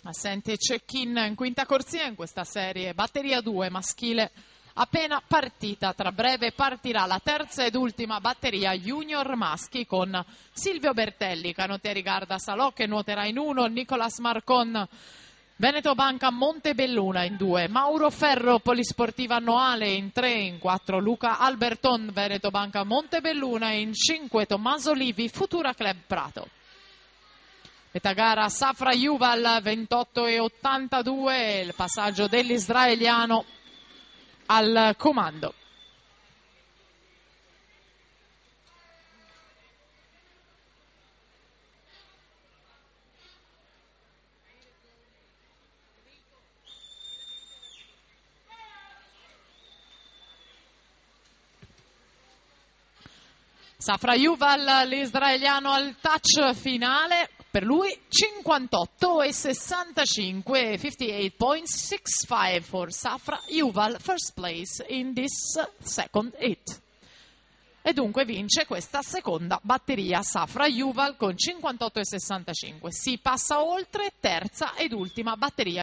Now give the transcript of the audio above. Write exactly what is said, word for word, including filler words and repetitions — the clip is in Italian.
Assente Cecchin in quinta corsia in questa serie, batteria due maschile appena partita. Tra breve partirà la terza ed ultima batteria junior maschi con Silvio Bertelli, canottieri Garda Salò che nuoterà in uno, Nicolas Marcon Veneto Banca Montebelluna in due, Mauro Ferro Polisportiva Noale in tre, in quattro Luca Alberton Veneto Banca Montebelluna, in cinque Tommaso Livi Futura Club Prato. Metà gara Safra Yuval ventotto e ottantadue, il passaggio dell'israeliano al comando. Safra Yuval, l'israeliano al touch finale. Per lui cinquantotto e sessantacinque, cinquantotto points, sessantacinque for Safra Yuval, first place in this second hit. E dunque vince questa seconda batteria Safra Yuval con cinquantotto e sessantacinque. Si passa oltre, terza ed ultima batteria.